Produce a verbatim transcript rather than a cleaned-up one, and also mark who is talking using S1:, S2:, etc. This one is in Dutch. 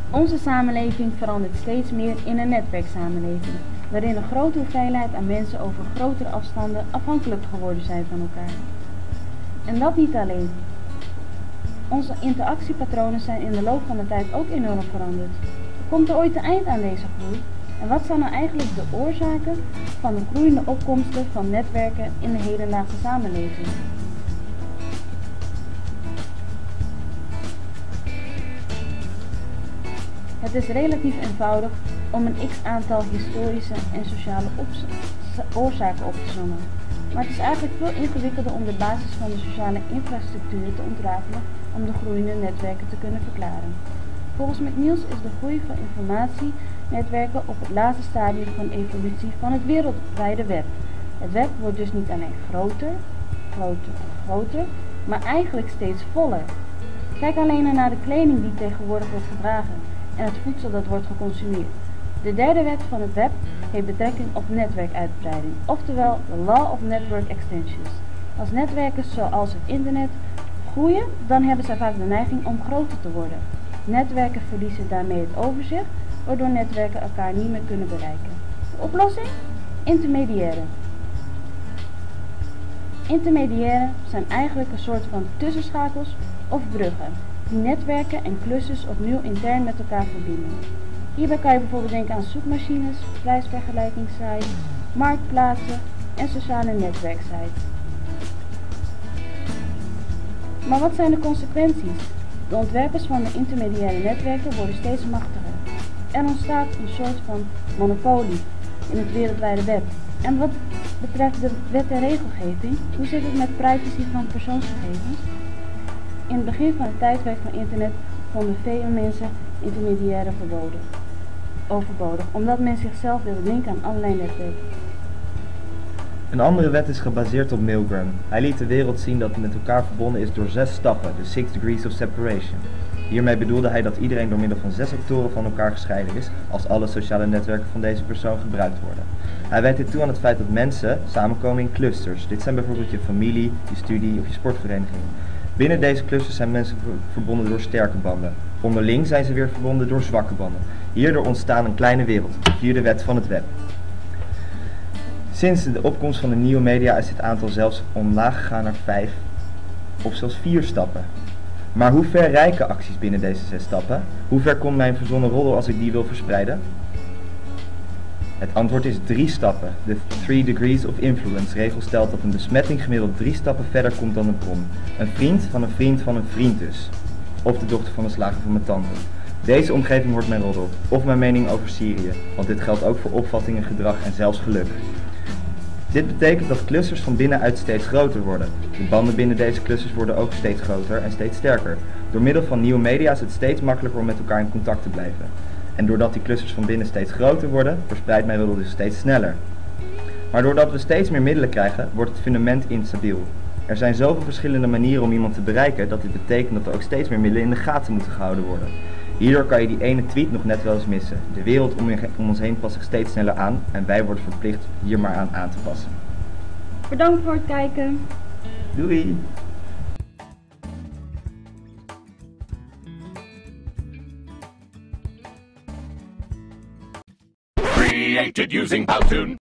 S1: Onze samenleving verandert steeds meer in een netwerksamenleving, waarin een grote hoeveelheid aan mensen over grotere afstanden afhankelijk geworden zijn van elkaar. En dat niet alleen. Onze interactiepatronen zijn in de loop van de tijd ook enorm veranderd. Komt er ooit een eind aan deze groei? En wat zijn nou eigenlijk de oorzaken van de groeiende opkomsten van netwerken in de hedendaagse samenleving? Het is relatief eenvoudig om een x-aantal historische en sociale oorzaken op te sommen. Maar het is eigenlijk veel ingewikkelder om de basis van de sociale infrastructuur te ontrafelen om de groeiende netwerken te kunnen verklaren. Volgens McNeils is de groei van informatienetwerken op het laatste stadium van evolutie van het wereldwijde web. Het web wordt dus niet alleen groter, groter en groter, maar eigenlijk steeds voller. Kijk alleen naar de kleding die tegenwoordig wordt gedragen en het voedsel dat wordt geconsumeerd. De derde wet van het web heeft betrekking op netwerkuitbreiding, oftewel de Law of Network Extensions. Als netwerken zoals het internet groeien, dan hebben zij vaak de neiging om groter te worden. Netwerken verliezen daarmee het overzicht, waardoor netwerken elkaar niet meer kunnen bereiken. De oplossing? Intermediairen. Intermediairen zijn eigenlijk een soort van tussenschakels of bruggen, die netwerken en clusters opnieuw intern met elkaar verbinden. Hierbij kan je bijvoorbeeld denken aan zoekmachines, prijsvergelijkingssites, marktplaatsen en sociale netwerksites. Maar wat zijn de consequenties? De ontwerpers van de intermediaire netwerken worden steeds machtiger. Er ontstaat een soort van monopolie in het wereldwijde web. En wat betreft de wet en regelgeving, hoe zit het met privacy van persoonsgegevens? In het begin van het tijdperk van internet vonden vele mensen intermediairen verboden, overbodig, omdat men zichzelf wilde linken aan allerlei netwerken.
S2: Een andere wet is gebaseerd op Milgram. Hij liet de wereld zien dat het met elkaar verbonden is door zes stappen, de Six Degrees of Separation. Hiermee bedoelde hij dat iedereen door middel van zes sectoren van elkaar gescheiden is, als alle sociale netwerken van deze persoon gebruikt worden. Hij wijt dit toe aan het feit dat mensen samenkomen in clusters. Dit zijn bijvoorbeeld je familie, je studie of je sportvereniging. Binnen deze clusters zijn mensen verbonden door sterke banden. Onderling zijn ze weer verbonden door zwakke banden. Hierdoor ontstaan een kleine wereld, de vierde wet van het web. Sinds de opkomst van de nieuwe media is dit aantal zelfs omlaag gegaan naar vijf of zelfs vier stappen. Maar hoe ver reiken acties binnen deze zes stappen? Hoe ver komt mijn verzonnen roddel als ik die wil verspreiden? Het antwoord is drie stappen. De Three Degrees of Influence regel stelt dat een besmetting gemiddeld drie stappen verder komt dan een bron. Een vriend van een vriend van een vriend dus. Of de dochter van de slager van mijn tante. Deze omgeving wordt mijn roddel. Of mijn mening over Syrië. Want dit geldt ook voor opvattingen, gedrag en zelfs geluk. Dit betekent dat clusters van binnenuit steeds groter worden. De banden binnen deze clusters worden ook steeds groter en steeds sterker. Door middel van nieuwe media is het steeds makkelijker om met elkaar in contact te blijven. En doordat die clusters van binnen steeds groter worden, verspreidt mijn roddel dus steeds sneller. Maar doordat we steeds meer middelen krijgen, wordt het fundament instabiel. Er zijn zoveel verschillende manieren om iemand te bereiken dat dit betekent dat er ook steeds meer middelen in de gaten moeten gehouden worden. Hierdoor kan je die ene tweet nog net wel eens missen. De wereld om ons heen past zich steeds sneller aan en wij worden verplicht hier maar aan aan te passen.
S1: Bedankt voor het kijken.
S2: Doei!
S3: Created using Powtoon.